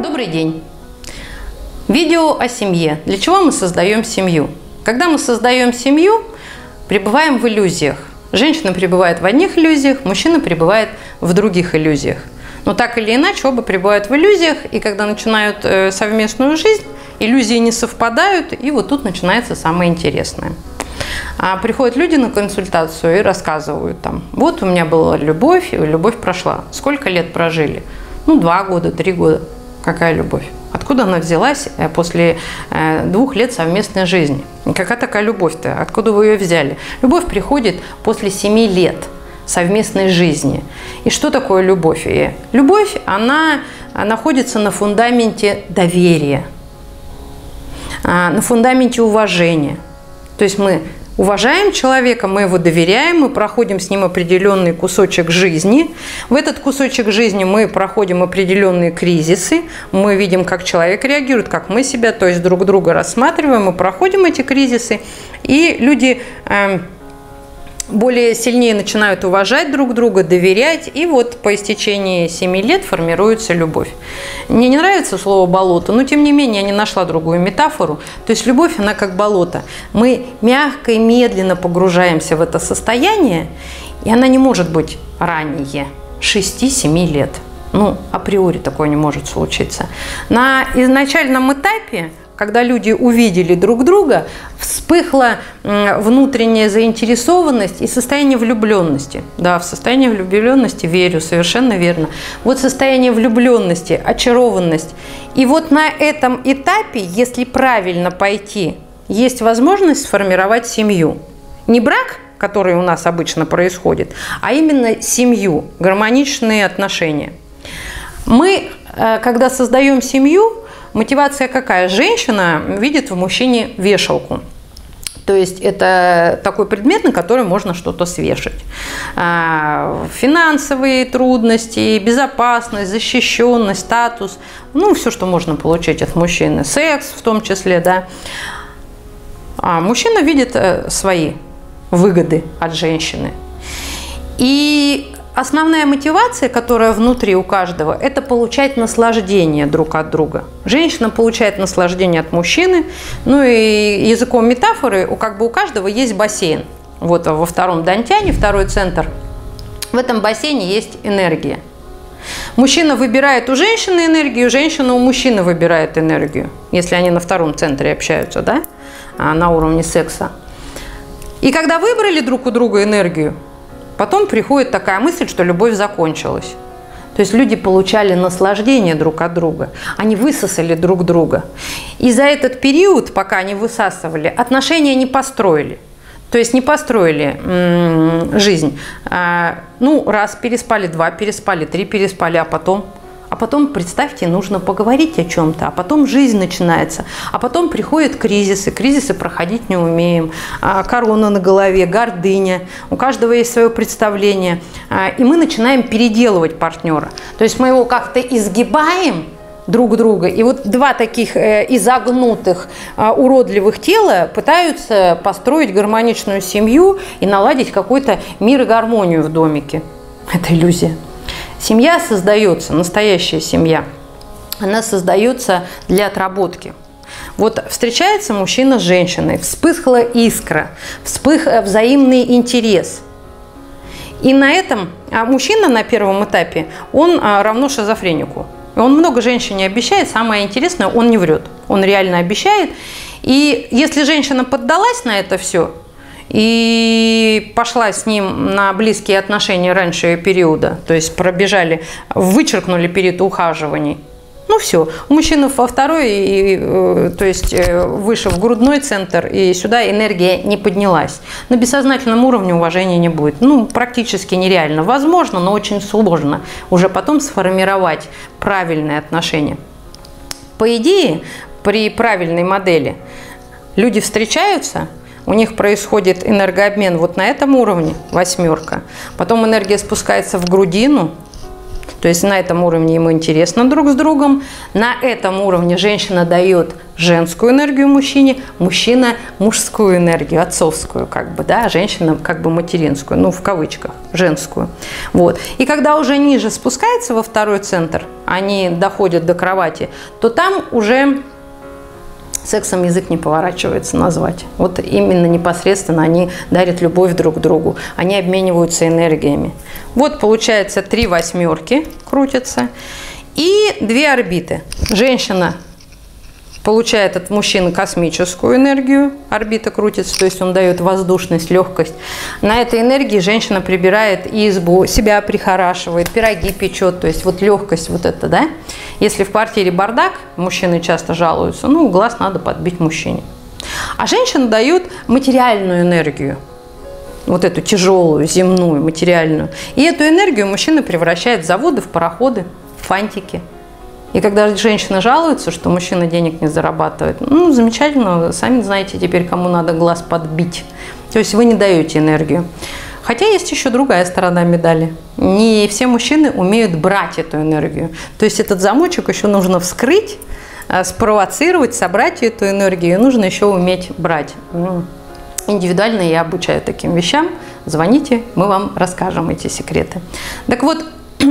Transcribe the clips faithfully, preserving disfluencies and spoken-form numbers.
Добрый день! Видео о семье. Для чего мы создаем семью? Когда мы создаем семью, пребываем в иллюзиях. Женщина пребывает в одних иллюзиях, мужчина пребывает в других иллюзиях. Но так или иначе оба пребывают в иллюзиях, и когда начинают э, совместную жизнь, иллюзии не совпадают, и вот тут начинается самое интересное. А приходят люди на консультацию и рассказывают там: вот у меня была любовь, и любовь прошла. Сколько лет прожили? Ну, два года, три года. Какая любовь? Откуда она взялась после двух лет совместной жизни? Какая такая любовь-то? Откуда вы ее взяли? Любовь приходит после семи лет совместной жизни. И что такое любовь? И любовь, она находится на фундаменте доверия, на фундаменте уважения. То есть мы уважаем человека, мы его доверяем, мы проходим с ним определенный кусочек жизни. В этот кусочек жизни мы проходим определенные кризисы, мы видим, как человек реагирует, как мы себя, то есть друг друга рассматриваем, мы проходим эти кризисы, и люди э, более сильнее начинают уважать друг друга, доверять, и вот по истечении семи лет формируется любовь. Мне не нравится слово «болото», но тем не менее я не нашла другую метафору. То есть любовь, она как болото. Мы мягко и медленно погружаемся в это состояние, и она не может быть ранее шести-семи лет. Ну, априори такое не может случиться. На изначальном этапе, когда люди увидели друг друга, вспыхла внутренняя заинтересованность и состояние влюбленности. Да, в состояние влюбленности верю, совершенно верно. Вот состояние влюбленности, очарованность. И вот на этом этапе, если правильно пойти, есть возможность сформировать семью. Не брак, который у нас обычно происходит, а именно семью, гармоничные отношения. Мы, когда создаем семью, мотивация какая? Женщина видит в мужчине вешалку. То есть это такой предмет, на который можно что-то свешать. Финансовые трудности, безопасность, защищенность, статус. Ну, все, что можно получить от мужчины. Секс в том числе, да. А мужчина видит свои выгоды от женщины. И основная мотивация, которая внутри у каждого, это получать наслаждение друг от друга. Женщина получает наслаждение от мужчины. Ну и языком метафоры, у, как бы у каждого есть бассейн. Вот во втором дантяне, второй центр. В этом бассейне есть энергия. Мужчина выбирает у женщины энергию, женщина у мужчины выбирает энергию, если они на втором центре общаются, да, на уровне секса. И когда выбрали друг у друга энергию, потом приходит такая мысль, что любовь закончилась. То есть люди получали наслаждение друг от друга. Они высосали друг друга. И за этот период, пока они высасывали, отношения не построили. То есть не построили м-м, жизнь. А, ну, раз переспали, два переспали, три переспали, а потом... А потом, представьте, нужно поговорить о чем-то, а потом жизнь начинается. А потом приходят кризисы, кризисы проходить не умеем, корона на голове, гордыня, у каждого есть свое представление. И мы начинаем переделывать партнера. То есть мы его как-то изгибаем друг друга. И вот два таких изогнутых, уродливых тела пытаются построить гармоничную семью и наладить какой-то мир и гармонию в домике. Это иллюзия. Семья создается, настоящая семья, она создается для отработки. Вот встречается мужчина с женщиной, вспыхла искра, вспыхнул взаимный интерес. И на этом, а мужчина на первом этапе, он равно шизофренику. Он много женщине обещает, самое интересное, он не врет, он реально обещает. И если женщина поддалась на это все, и пошла с ним на близкие отношения раньше периода, то есть пробежали, вычеркнули период ухаживаний. Ну все, у мужчины во второй, и, то есть выше в грудной центр, и сюда энергия не поднялась. На бессознательном уровне уважения не будет. Ну, практически нереально. Возможно, но очень сложно уже потом сформировать правильные отношения. По идее, при правильной модели люди встречаются, у них происходит энергообмен вот на этом уровне, восьмерка. Потом энергия спускается в грудину, То есть на этом уровне ему интересно друг с другом. На этом уровне женщина дает женскую энергию мужчине, мужчина мужскую энергию, отцовскую, как бы, да, женщина как бы материнскую, ну, в кавычках, женскую. Вот. И когда уже ниже спускается во второй центр, они доходят до кровати, то там уже сексом язык не поворачивается назвать. Вот именно непосредственно они дарят любовь друг другу, они обмениваются энергиями. Вот получается три восьмерки крутятся и две орбиты. Женщина получает от мужчины космическую энергию, орбита крутится, то есть он дает воздушность, легкость. На этой энергии женщина прибирает избу, себя прихорашивает, пироги печет, то есть вот легкость вот это, да. Если в квартире бардак, мужчины часто жалуются, ну, глаз надо подбить мужчине. А женщина дает материальную энергию, вот эту тяжелую, земную, материальную. И эту энергию мужчина превращает в заводы, в пароходы, в фантики. И когда женщина жалуется, что мужчина денег не зарабатывает, ну, замечательно, сами знаете теперь, кому надо глаз подбить. То есть вы не даете энергию. Хотя есть еще другая сторона медали. Не все мужчины умеют брать эту энергию. То есть этот замочек еще нужно вскрыть, спровоцировать, собрать эту энергию. И нужно еще уметь брать. Ну, индивидуально я обучаю таким вещам. Звоните, мы вам расскажем эти секреты. Так вот,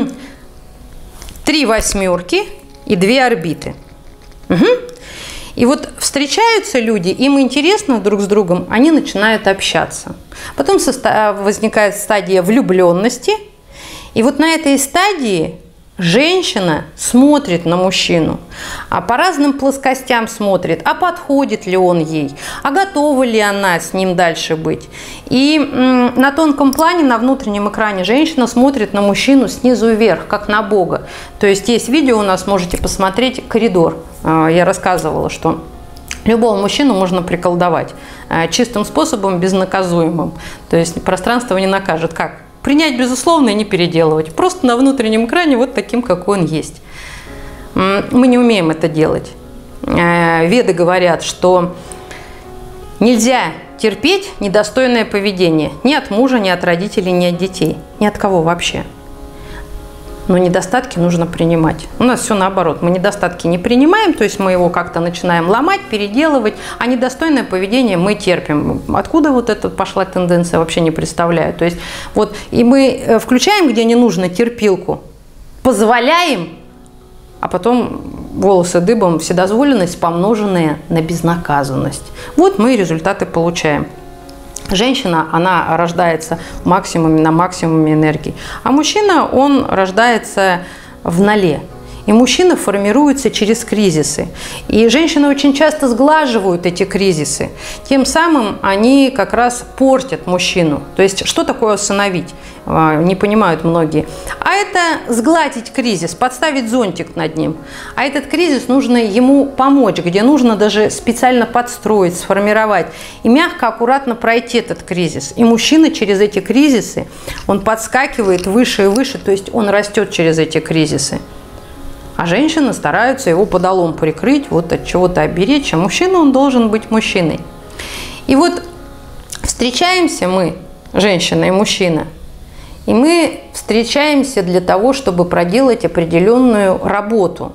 три восьмерки и две орбиты. Угу. И вот встречаются люди, им интересно друг с другом, они начинают общаться. Потом возникает стадия влюбленности. И вот на этой стадии женщина смотрит на мужчину, а по разным плоскостям смотрит, а подходит ли он ей, а готова ли она с ним дальше быть. И на тонком плане, на внутреннем экране женщина смотрит на мужчину снизу вверх, как на Бога. То есть есть видео у нас, можете посмотреть, коридор. Я рассказывала, что любого мужчину можно приколдовать чистым способом, безнаказуемым. То есть пространство не накажет. Как? Принять, безусловно, и не переделывать. Просто на внутреннем экране вот таким, какой он есть. Мы не умеем это делать. Веды говорят, что нельзя терпеть недостойное поведение ни от мужа, ни от родителей, ни от детей. Ни от кого вообще. Но недостатки нужно принимать. У нас все наоборот. Мы недостатки не принимаем, то есть мы его как-то начинаем ломать, переделывать, а недостойное поведение мы терпим. Откуда вот эта пошла тенденция, вообще не представляю. То есть вот и мы включаем, где не нужно, терпилку, позволяем, а потом волосы дыбом, вседозволенность, помноженная на безнаказанность. Вот мы и результаты получаем. Женщина, она рождается в максимуме, на максимуме энергии, а мужчина, он рождается в ноле. И мужчина формируется через кризисы. И женщины очень часто сглаживают эти кризисы. Тем самым они как раз портят мужчину. То есть, что такое усыновить? Не понимают многие. А это сгладить кризис, подставить зонтик над ним. А этот кризис нужно ему помочь, где нужно даже специально подстроить, сформировать. И мягко, аккуратно пройти этот кризис. И мужчина через эти кризисы, он подскакивает выше и выше, то есть он растет через эти кризисы. А женщины стараются его подолом прикрыть, вот от чего-то оберечь, а мужчина, он должен быть мужчиной. И вот встречаемся мы, женщина и мужчина, и мы встречаемся для того, чтобы проделать определенную работу.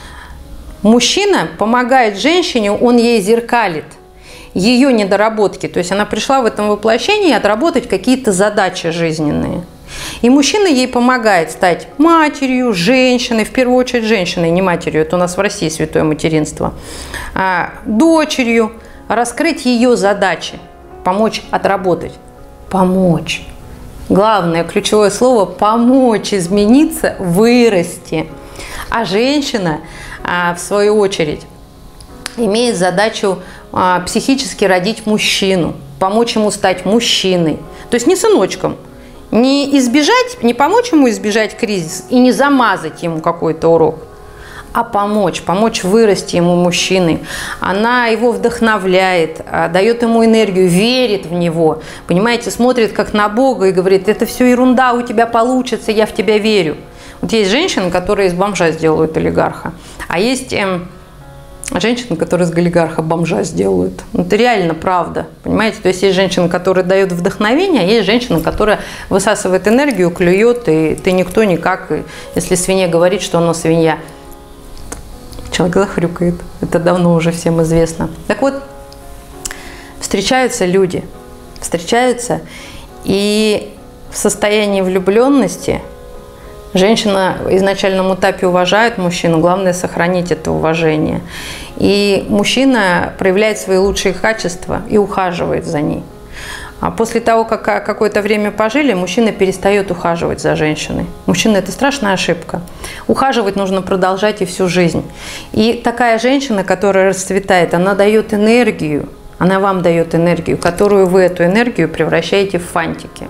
Мужчина помогает женщине, он ей зеркалит ее недоработки, то есть она пришла в этом воплощении отработать какие-то задачи жизненные. И мужчина ей помогает стать матерью, женщиной, в первую очередь женщиной, не матерью, это у нас в России святое материнство, а дочерью, раскрыть ее задачи, помочь отработать, помочь. Главное, ключевое слово – помочь измениться, вырасти. А женщина, в свою очередь, имеет задачу психически родить мужчину, помочь ему стать мужчиной, то есть не сыночком. Не избежать, не помочь ему избежать кризис и не замазать ему какой-то урок, а помочь, помочь вырасти ему мужчиной. Она его вдохновляет, дает ему энергию, верит в него, понимаете, смотрит как на Бога и говорит: это все ерунда, у тебя получится, я в тебя верю. Вот есть женщины, которые из бомжа сделают олигарха, а есть эм, женщины, которые из голигарха бомжа сделают. Это реально правда, понимаете? То есть есть женщина, которая дает вдохновение, а есть женщина, которая высасывает энергию, клюет, и ты никто никак. И если свинья говорит, что она свинья, человек захрюкает. Это давно уже всем известно. Так вот, встречаются люди, встречаются, и в состоянии влюбленности женщина в изначальном этапе уважает мужчину, главное сохранить это уважение. И мужчина проявляет свои лучшие качества и ухаживает за ней. А после того, как какое-то время пожили, мужчина перестает ухаживать за женщиной. Мужчина – это страшная ошибка. Ухаживать нужно продолжать и всю жизнь. И такая женщина, которая расцветает, она дает энергию, она вам дает энергию, которую вы эту энергию превращаете в фантики.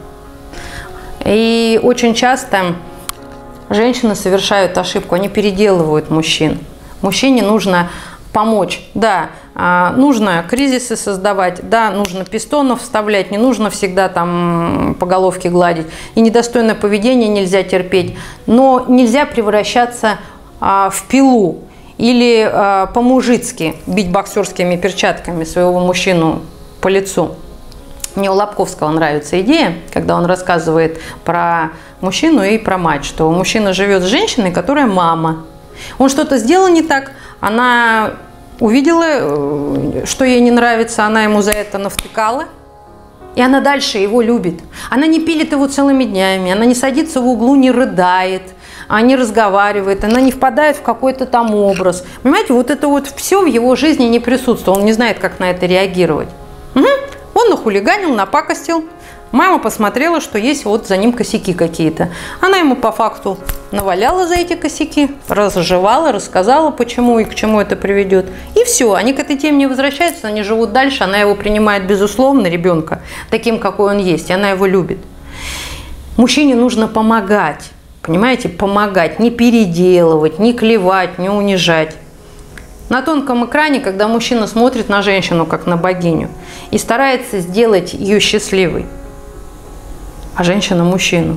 И очень часто женщины совершают ошибку, они переделывают мужчин. Мужчине нужно помочь, да, нужно кризисы создавать, да, нужно пистонов вставлять, не нужно всегда там по головке гладить, и недостойное поведение нельзя терпеть, но нельзя превращаться в пилу или по-мужицки бить боксерскими перчатками своего мужчину по лицу. Мне у Лобковского нравится идея, когда он рассказывает про мужчину и про мать, что мужчина живет с женщиной, которая мама. Он что-то сделал не так, она увидела, что ей не нравится, она ему за это навтыкала, и она дальше его любит. Она не пилит его целыми днями, она не садится в углу, не рыдает, она не разговаривает, она не впадает в какой-то там образ. Понимаете, вот это вот все в его жизни не присутствует, он не знает, как на это реагировать. Угу. Он нахулиганил, напакостил. Мама посмотрела, что есть вот за ним косяки какие-то. Она ему по факту наваляла за эти косяки, разжевала, рассказала, почему и к чему это приведет. И все, они к этой теме не возвращаются, они живут дальше, она его принимает безусловно, ребенка, таким, какой он есть, и она его любит. Мужчине нужно помогать, понимаете, помогать, не переделывать, не клевать, не унижать. На тонком экране, когда мужчина смотрит на женщину, как на богиню, и старается сделать ее счастливой, а женщина – мужчину.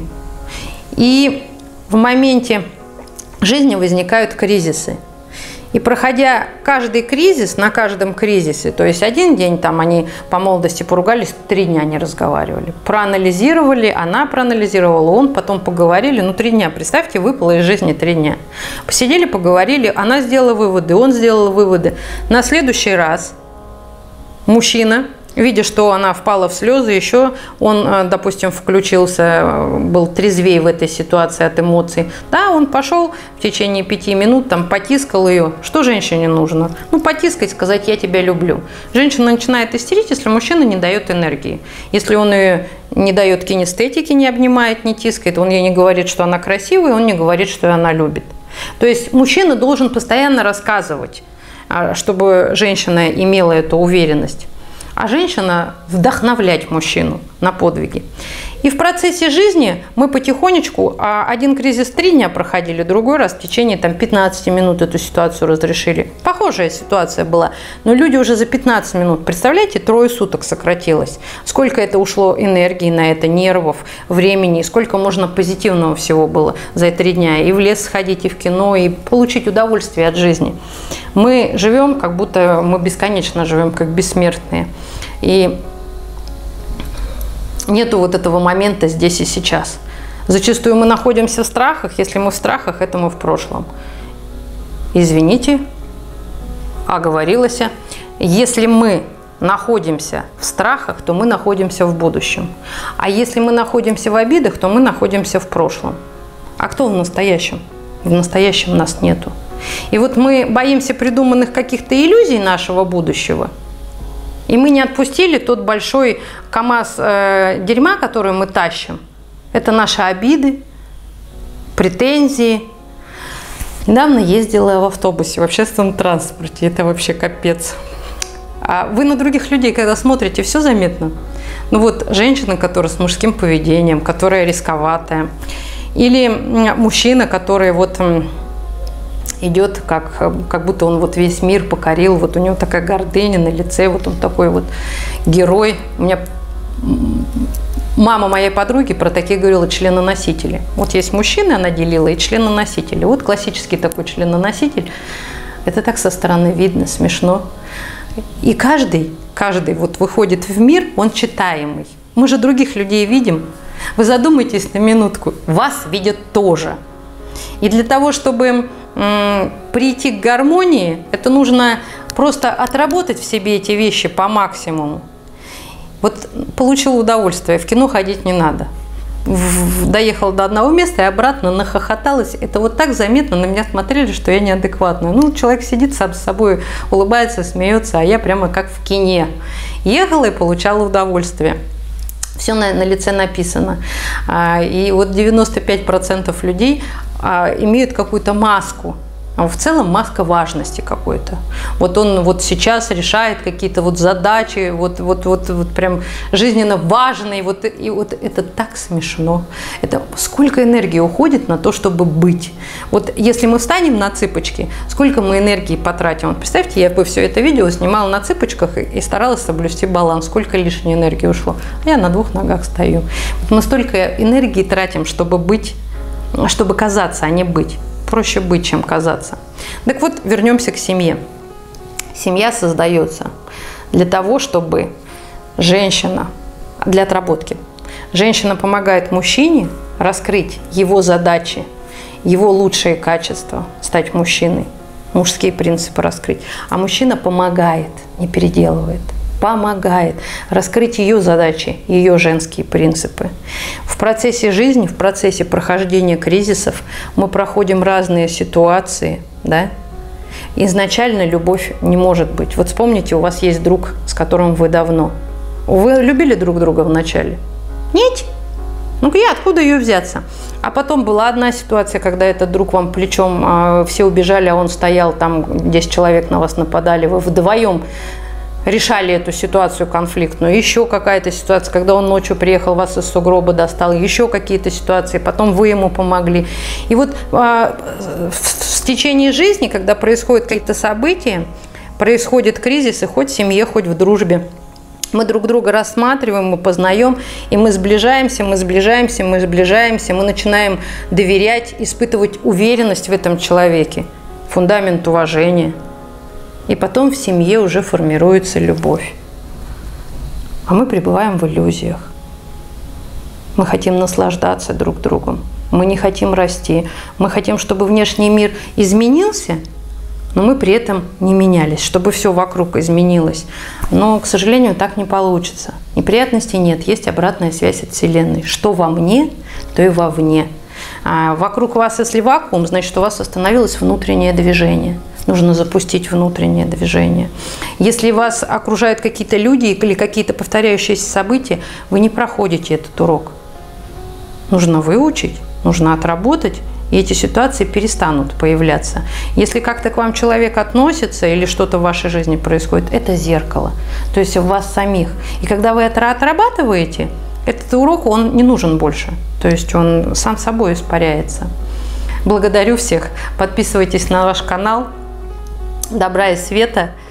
И в моменте жизни возникают кризисы. И проходя каждый кризис, на каждом кризисе, то есть один день там они по молодости поругались, три дня не разговаривали. Проанализировали, она проанализировала, он, потом поговорили, ну три дня, представьте, выпало из жизни три дня. Посидели, поговорили, она сделала выводы, он сделал выводы. На следующий раз мужчина, видя, что она впала в слезы, еще он, допустим, включился, был трезвее в этой ситуации от эмоций. Да, он пошел в течение пяти минут, там, потискал ее. Что женщине нужно? Ну, потискать, сказать «я тебя люблю». Женщина начинает истерить, если мужчина не дает энергии. Если он ее не дает кинестетики, не обнимает, не тискает, он ей не говорит, что она красивая, он не говорит, что она любит. То есть мужчина должен постоянно рассказывать, чтобы женщина имела эту уверенность. А женщина вдохновлять мужчину на подвиги. И в процессе жизни мы потихонечку, один кризис три дня проходили, другой раз в течение там, пятнадцати минут эту ситуацию разрешили. Похожая ситуация была, но люди уже за пятнадцать минут, представляете, трое суток сократилось. Сколько это ушло энергии на это, нервов, времени, сколько можно позитивного всего было за три дня. И в лес сходить, и в кино, и получить удовольствие от жизни. Мы живем, как будто мы бесконечно живем, как бессмертные. И нету вот этого момента здесь и сейчас. Зачастую мы находимся в страхах. Если мы в страхах, это мы в прошлом. Извините, оговорилась. Если мы находимся в страхах, то мы находимся в будущем. А если мы находимся в обидах, то мы находимся в прошлом. А кто в настоящем? В настоящем нас нету. И вот мы боимся придуманных каких-то иллюзий нашего будущего. И мы не отпустили тот большой КАМАЗ э, дерьма, который мы тащим. Это наши обиды, претензии. Недавно ездила в автобусе, в общественном транспорте. Это вообще капец. А вы на других людей, когда смотрите, все заметно. Ну вот женщина, которая с мужским поведением, которая рисковатая. Или мужчина, который вот идет, как, как будто он вот весь мир покорил, вот у него такая гордыня на лице, вот он такой вот герой. У меня мама моей подруги про такие говорила членоносители. Вот есть мужчины, она делила, и членоносители. Вот классический такой членоноситель. Это так со стороны видно, смешно. И каждый, каждый вот выходит в мир, он читаемый. Мы же других людей видим. Вы задумайтесь на минутку, вас видят тоже. И для того, чтобы м, прийти к гармонии, это нужно просто отработать в себе эти вещи по максимуму. Вот получил удовольствие, в кино ходить не надо. Доехала до одного места и обратно нахохоталась. Это вот так заметно, на меня смотрели, что я неадекватная. Ну, человек сидит сам с собой, улыбается, смеется, а я прямо как в кине. Ехала и получала удовольствие. Все на, на лице написано. И вот девяносто пять процентов людей имеют какую-то маску. А в целом маска важности какой-то. Вот он вот сейчас решает какие-то вот задачи, вот, вот, вот, вот прям жизненно важные. Вот, и вот это так смешно. Это сколько энергии уходит на то, чтобы быть. Вот если мы встанем на цыпочки, сколько мы энергии потратим. Вот представьте, я бы все это видео снимала на цыпочках и старалась соблюсти баланс. Сколько лишней энергии ушло. А я на двух ногах стою. Вот мы столько энергии тратим, чтобы быть, чтобы казаться, а не быть. Проще быть, чем казаться. Так вот, вернемся к семье. Семья создается для того, чтобы женщина, для отработки, женщина помогает мужчине раскрыть его задачи, его лучшие качества, стать мужчиной, мужские принципы раскрыть. А мужчина помогает, не переделывает. Помогает раскрыть ее задачи, ее женские принципы. В процессе жизни, в процессе прохождения кризисов мы проходим разные ситуации, да? Изначально любовь не может быть. Вот вспомните, у вас есть друг, с которым вы давно. Вы любили друг друга вначале? Нет? Ну я откуда ее взяться? А потом была одна ситуация, когда этот друг вам плечом, э, все убежали, а он стоял, там десять человек на вас нападали, вы вдвоем решали эту ситуацию конфликтную. Еще какая-то ситуация, когда он ночью приехал, вас из сугроба достал, еще какие-то ситуации, потом вы ему помогли. И вот а, в, в течение жизни, когда происходят какие-то события, происходит кризис, и хоть в семье, хоть в дружбе, мы друг друга рассматриваем, мы познаем, и мы сближаемся, мы сближаемся, мы сближаемся, мы начинаем доверять, испытывать уверенность в этом человеке, фундамент уважения. И потом в семье уже формируется любовь. А мы пребываем в иллюзиях. Мы хотим наслаждаться друг другом. Мы не хотим расти. Мы хотим, чтобы внешний мир изменился, но мы при этом не менялись, чтобы все вокруг изменилось. Но, к сожалению, так не получится. Неприятностей нет, есть обратная связь от Вселенной. Что во мне, то и вовне. А вокруг вас, если вакуум, значит, у вас остановилось внутреннее движение. Нужно запустить внутреннее движение. Если вас окружают какие-то люди или какие-то повторяющиеся события, вы не проходите этот урок. Нужно выучить, нужно отработать, и эти ситуации перестанут появляться. Если как-то к вам человек относится или что-то в вашей жизни происходит, это зеркало, то есть в вас самих. И когда вы это отрабатываете, этот урок, он не нужен больше, то есть он сам собой испаряется. Благодарю всех, подписывайтесь на наш канал. Добра и света.